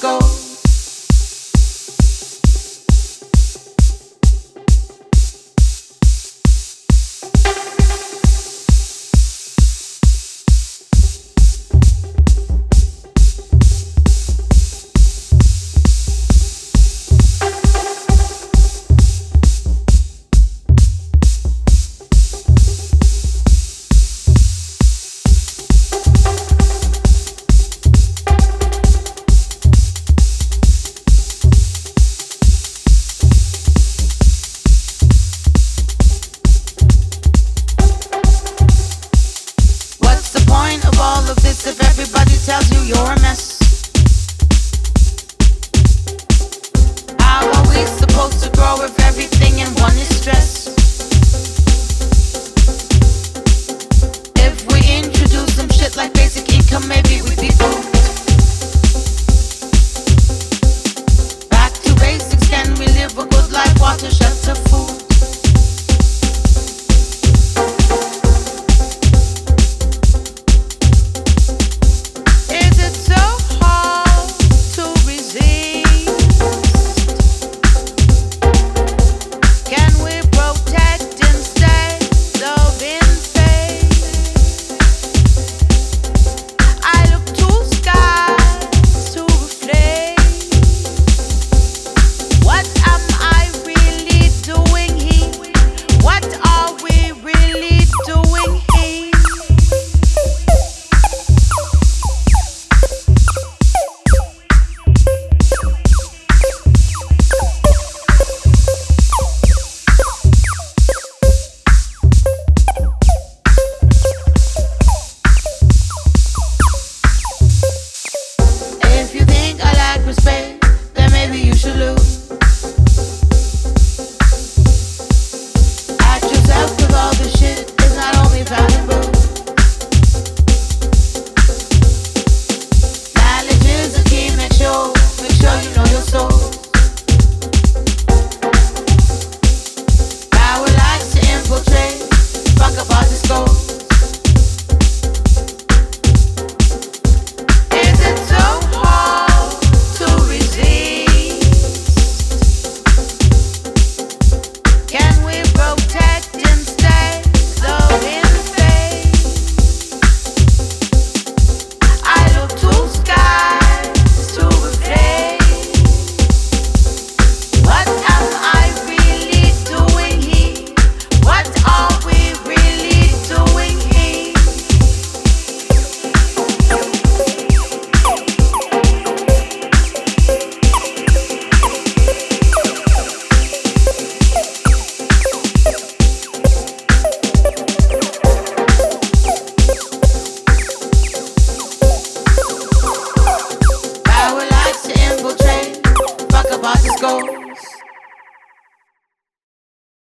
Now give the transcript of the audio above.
goes. Of all of this, if everybody tells you you're a mess, how are we supposed to grow if everything in one is stress? If we introduce some shit like basic income, maybe we'd be good. Back to basics, can we live a good life? Water, shelter, food. Then maybe you should look at yourself, 'cause all this shit is not only valuable. Knowledge is the key, make sure you know your soul. Power likes to infiltrate, fuck about the scope. Is it so hard to resist? Can we protect instead of invade? I look to skies to replace. What am I really doing here? What are we really doing here? Power likes to infiltrate, fuck about this goals.